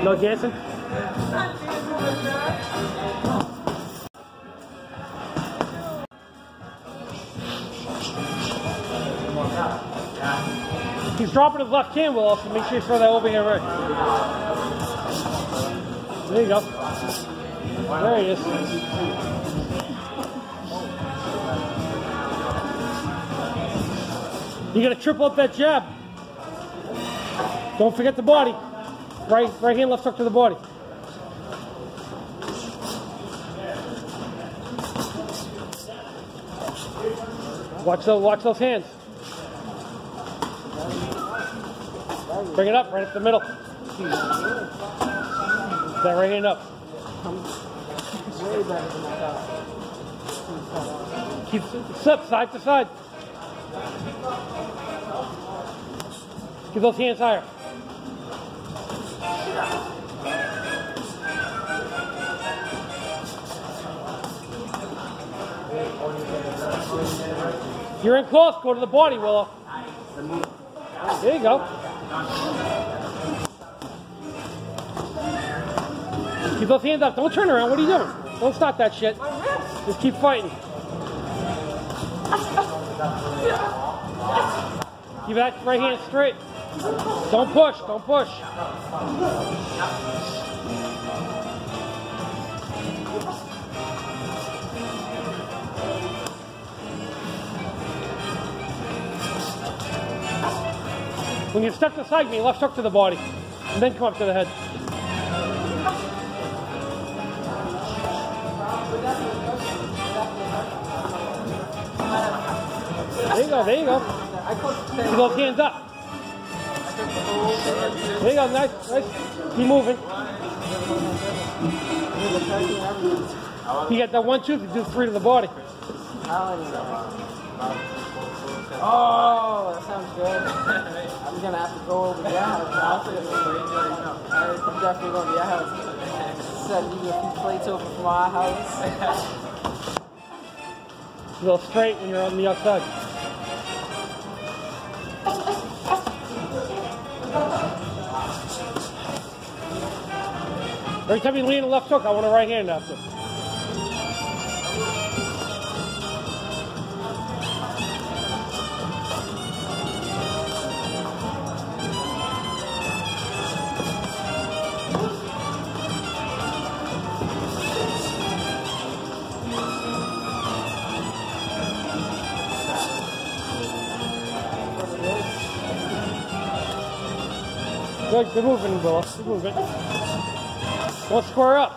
No dancing? He's dropping his left hand, Will, so make sure you throw that over here right. There you go. There he is. You gotta triple up that jab. Don't forget the body. Right hand, left hook to the body. Watch those hands. Bring it up, right up the middle. That right hand up. Way better than I thought. Keep slip side to side. Get those hands higher. You're in close. Go to the body, Willow. There you go. Keep those hands up. Don't turn around. What are you doing? Don't stop that shit. Just keep fighting. Keep that right hand straight. Don't push. Don't push. When you step to the side, left hook to the body, and then come up to the head. There you go, there you go. Keep those hands up. There you go, nice, nice. Keep moving. You got that 1, 2, to do 3 to the body. Oh, that sounds good. I'm gonna have to go over your house. I'm definitely going to your house. Send you a few plates over from our house. Go straight when you're on the outside. Every time you lean a left hook, I want a right hand after. Good moving, Willow. Good moving. Don't square up.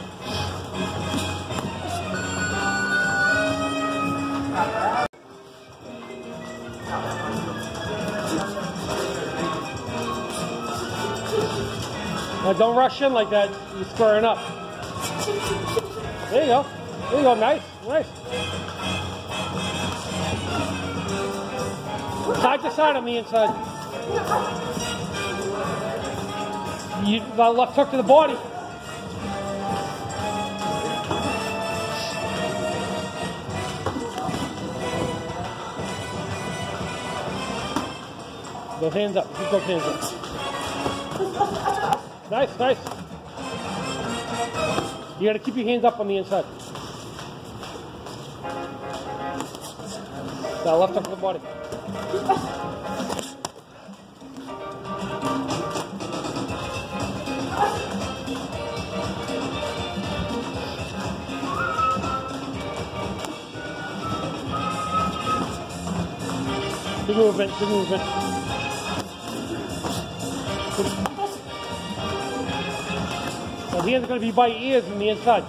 Now don't rush in like that. You're squaring up. There you go. There you go. Nice. Nice. Side to side on the inside. You left hook to the body. Those hands up. Keep those hands up. Nice, nice. You got to keep your hands up on the inside. Now left hook to the body. Good movement, good movement. Now the hand's going to be by your ears on the inside.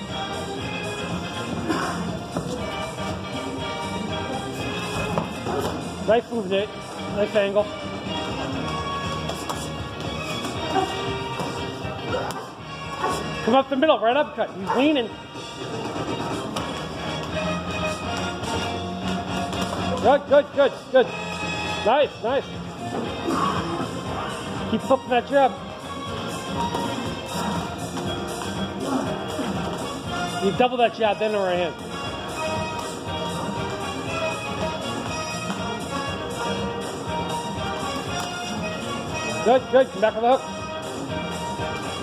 Nice movement, nice angle. Come up the middle, right uppercut. He's leaning. Good, good, good, good. Nice, nice. Keep flipping that jab. You double that jab, then the right hand. Good, good. Come back with the hook.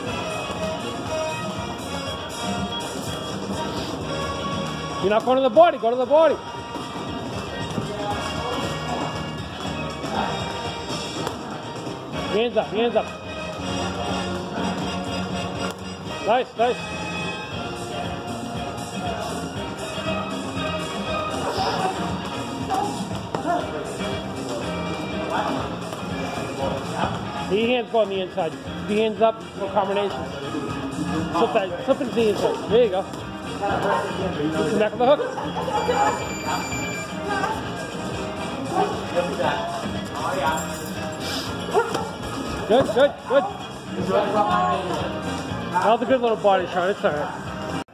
You're not going to the body. Go to the body. Hands up, hands up. Nice, nice. The hands go on the inside. The hands up for combinations. Slip into the inside. There you go. Come back with the hook. Good, good, good. That was a good little body shot. It's all right.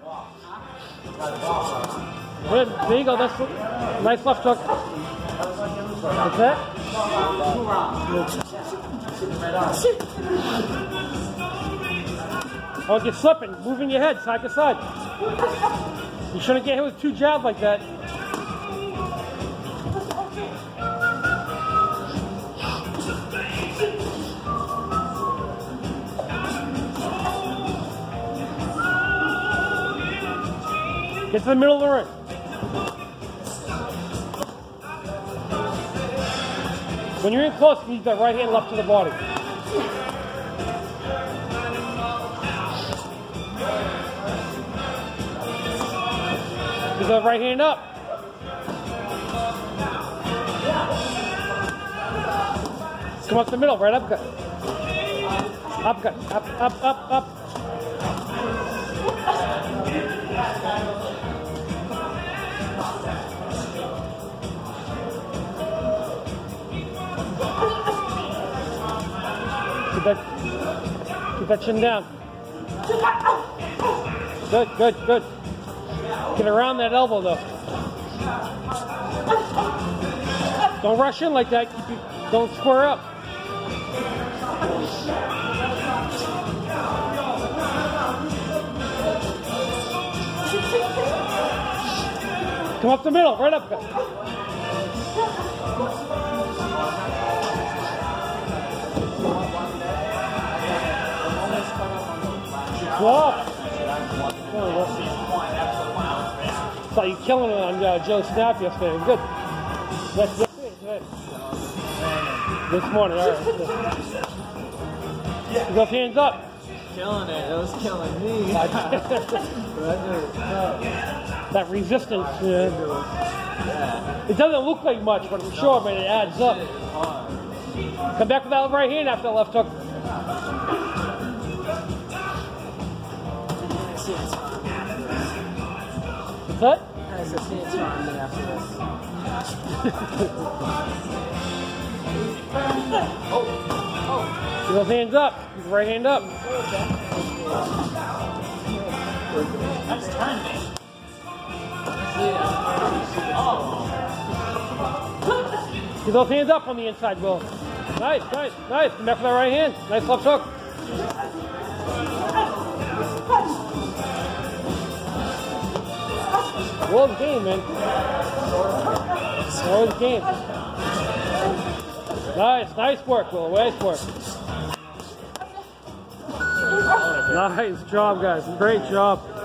Good. There you go. That's nice left hook. That's that. Oh, get slipping. Moving your head side to side. You shouldn't get hit with 2 jabs like that. Get to the middle of the ring. When you're in close, you need that right hand left to the body. Get that right hand up. Come up the middle, right upcut. Upcut, up. Keep that chin down. Good, good, good. Get around that elbow though. Don't rush in like that. Don't square up. Come up the middle, right up. Saw you killing it on Joe Snap yesterday. Good. That's it. This morning, all right. Keep those hands up. Killing it. It was killing me. That resistance. Yeah. It doesn't look like much, but I'm sure, man, it adds up. Come back with that right hand after the left hook. What's that? I said, see it's fine after this. Keep those hands up. Keep the right hand up. That's turning. Keep those hands up on the inside, Will. Nice, nice, nice. Come back with that right hand. Nice left hook. Will's game, man. Will's game. Nice, nice work, Will. Nice work. Nice job, guys. Great job.